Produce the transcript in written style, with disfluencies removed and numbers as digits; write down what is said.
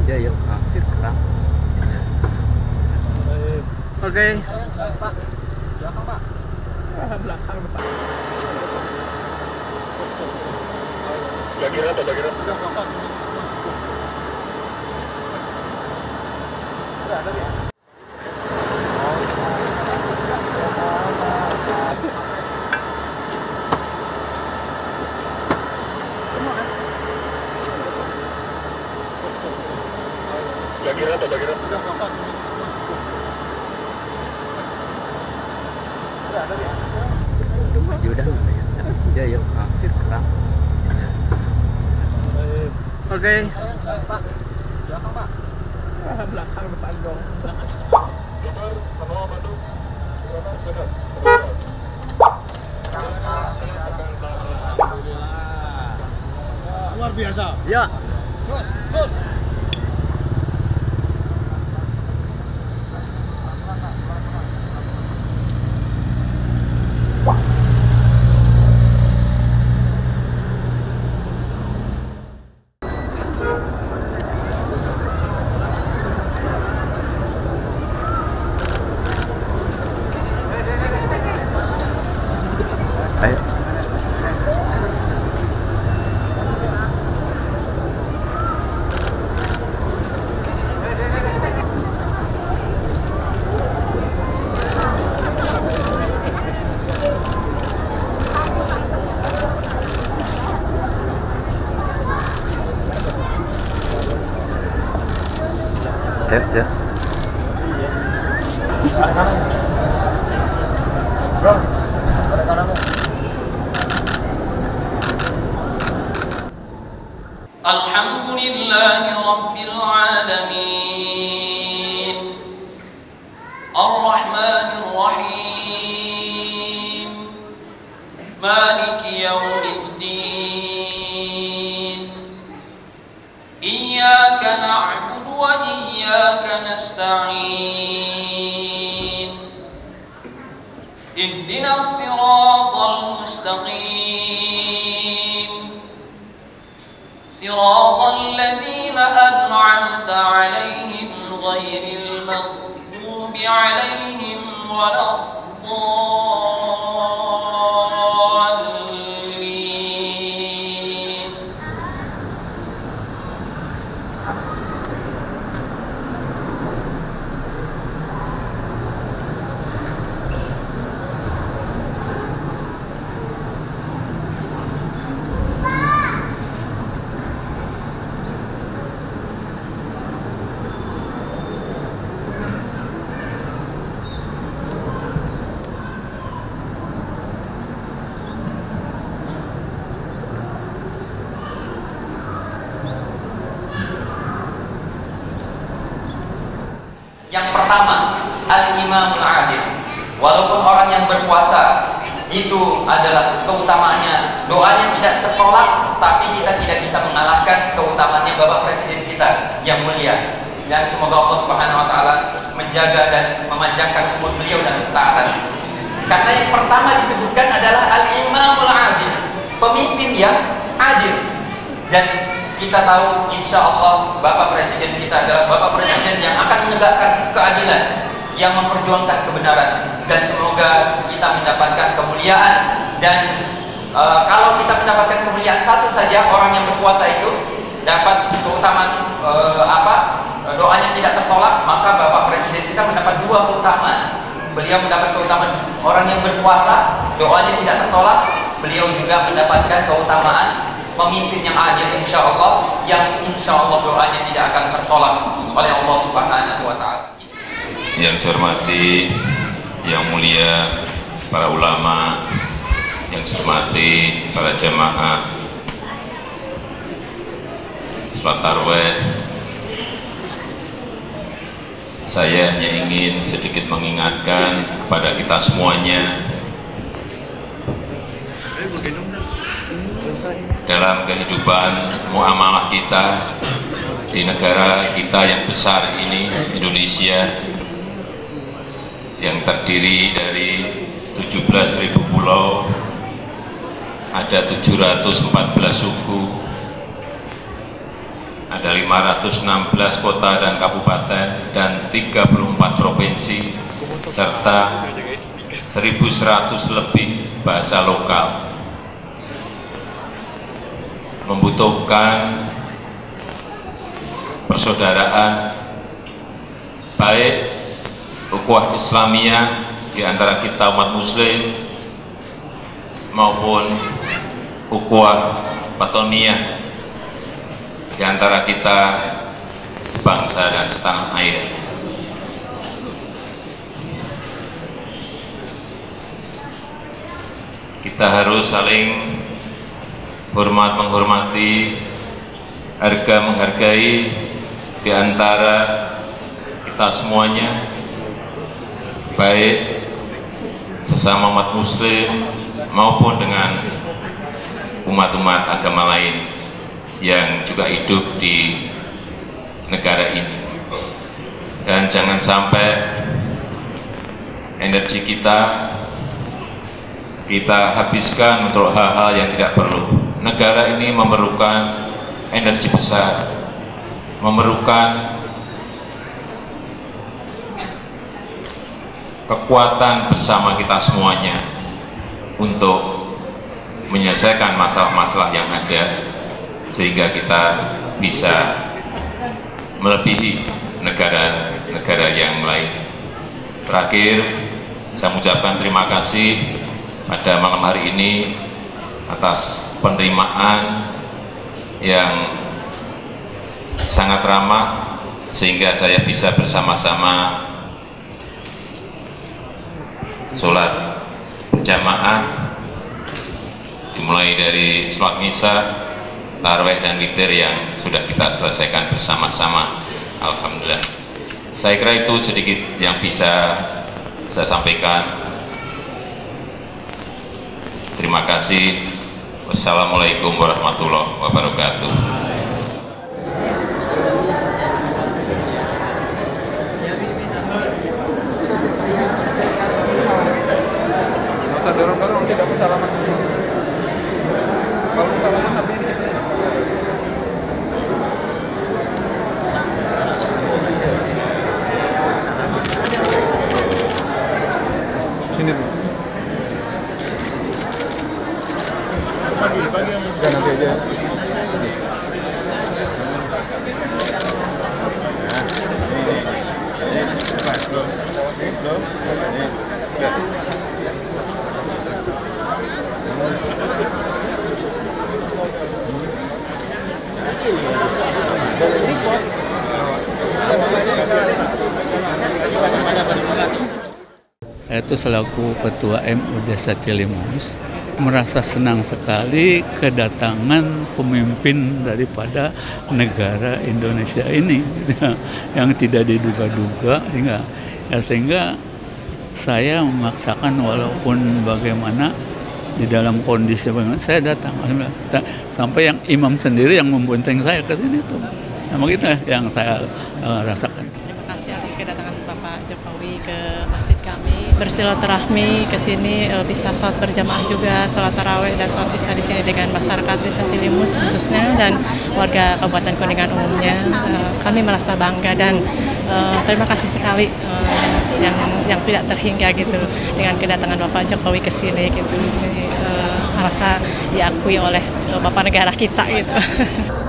aja ya hampir kerap. Oke. Pak. Belakang, Pak. Belakang, Pak. Bagian apa? Bagian apa? Udah ada ya? Bagian apa? Bagian apa? Udah ada ya? Udah aja ya hampir kerap. Oke. Pak. Belakang, Pak. Belakang depan dong. Dokter, Panoa Bandung. Berapa? Benar. Luar biasa. Ya. Cus. Ayo. Ya. Bro, ada kamu. Alhamdulillahi Rabbil Alamin Ar-Rahmanir Rahim Maliki Yawmiddin Iyyaka na'budu wa iyyaka nasta'in Ihdinas siratal mustaqim صراط الذين أنعمت عليهم غير المغضوب عليهم ولا الضالين Yang pertama, al-imamul adil. Walaupun orang yang berpuasa itu adalah keutamaannya, doanya tidak tertolak, tapi kita tidak bisa mengalahkan keutamaannya Bapak Presiden kita yang mulia. Dan semoga Allah Subhanahu wa taala menjaga dan memanjangkan umur beliau dan ketaatan. Karena yang pertama disebutkan adalah al-imamul adil, pemimpin yang adil. Dan kita tahu insya Allah Bapak Presiden kita adalah Bapak Presiden yang akan menegakkan keadilan, yang memperjuangkan kebenaran, dan semoga kita mendapatkan kemuliaan. Dan kalau kita mendapatkan kemuliaan satu saja, orang yang berpuasa itu dapat keutamaan doanya tidak tertolak, maka Bapak Presiden kita mendapat dua keutamaan. Beliau mendapat keutamaan orang yang berpuasa, doanya tidak tertolak. Beliau juga mendapatkan keutamaan pemimpin yang adil, insya Allah, yang insya Allah doanya tidak akan tertolak oleh Allah Subhanahu wa taala. Yang saya hormati, yang mulia para ulama, yang saya hormati para jamaah salat tarawih, saya hanya ingin sedikit mengingatkan kepada kita semuanya dalam kehidupan muamalah kita di negara kita yang besar ini, Indonesia, yang terdiri dari 17.000 pulau, ada 714 suku, ada 516 kota dan kabupaten dan 34 provinsi serta 1.100 lebih bahasa lokal. Membutuhkan persaudaraan baik ukhuwah Islamiyah di antara kita umat muslim maupun ukhuwah batoniyah di antara kita sebangsa dan setanah air. Kita harus saling hormat menghormati, harga menghargai di antara kita semuanya, baik sesama umat muslim maupun dengan umat-umat agama lain yang juga hidup di negara ini. Dan jangan sampai energi kita habiskan untuk hal-hal yang tidak perlu. Negara ini memerlukan energi besar, memerlukan kekuatan bersama kita semuanya untuk menyelesaikan masalah-masalah yang ada, sehingga kita bisa melebihi negara-negara yang lain. Terakhir, saya mengucapkan terima kasih pada malam hari ini atas penerimaan yang sangat ramah, sehingga saya bisa bersama-sama sholat berjamaah, dimulai dari sholat Misa, tarawih dan witir yang sudah kita selesaikan bersama-sama. Alhamdulillah. Saya kira itu sedikit yang bisa saya sampaikan. Terima kasih. Wassalamualaikum warahmatullahi wabarakatuh. Masa dorong-dorong, tidak usah lama. Kalau salaman tapi di sini. Sini dulu. Ya, nanti aja. Saya itu selaku Ketua MU Desa Cilimus merasa senang sekali kedatangan pemimpin daripada negara Indonesia ini yang tidak diduga-duga, sehingga saya memaksakan walaupun bagaimana di dalam kondisi bagaimana saya datang, sampai yang imam sendiri yang membonceng saya ke sini tuh. Nah, begitu yang saya rasakan. Terima kasih atas kedatangan Bapak Jokowi ke masjid kami, bersilaturahmi ke sini, bisa sholat berjamaah juga, sholat tarawih dan sholat isya di sini dengan masyarakat Desa Cilimus khususnya dan warga Kabupaten Kuningan umumnya. Kami merasa bangga dan terima kasih sekali yang tidak terhingga gitu dengan kedatangan Bapak Jokowi ke sini gitu. Merasa diakui oleh Bapak negara kita gitu.